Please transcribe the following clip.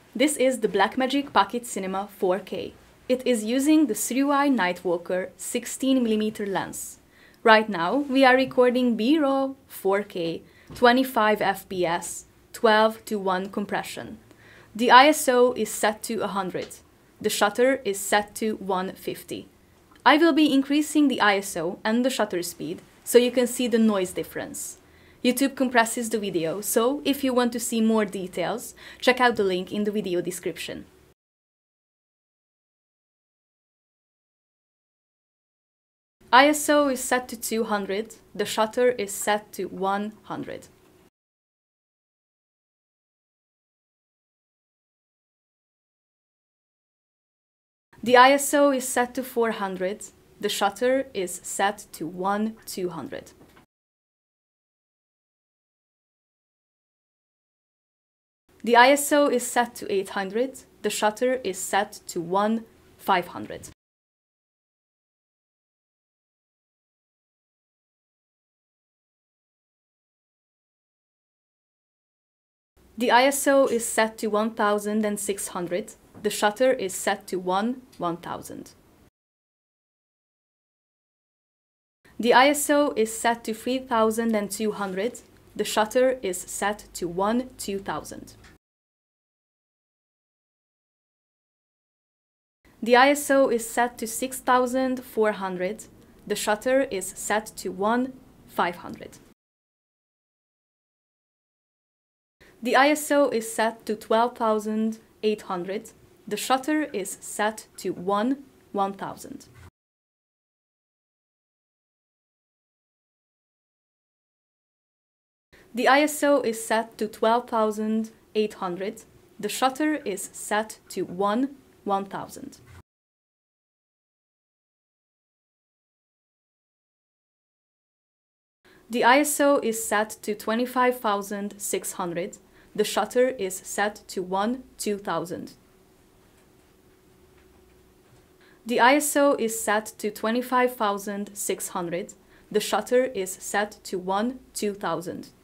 This is the Blackmagic Pocket Cinema 4K. It is using the SIRUI Nightwalker 16mm lens. Right now, we are recording BRAW 4K, 25 FPS, 12:1 compression. The ISO is set to 100. The shutter is set to 150. I will be increasing the ISO and the shutter speed so you can see the noise difference. YouTube compresses the video, so if you want to see more details, check out the link in the video description. ISO is set to 200, the shutter is set to 100. The ISO is set to 400, the shutter is set to 1:200. The ISO is set to 800, the shutter is set to 1:500. The ISO is set to 1600, the shutter is set to 1000. The ISO is set to 3200, the shutter is set to 2000. The ISO is set to 6400, the shutter is set to 1500. The ISO is set to 12,800, the shutter is set to 1000. The ISO is set to 12,800, the shutter is set to 1000. The ISO is set to 25,600, the shutter is set to 2000. The ISO is set to 25,600, the shutter is set to 2000.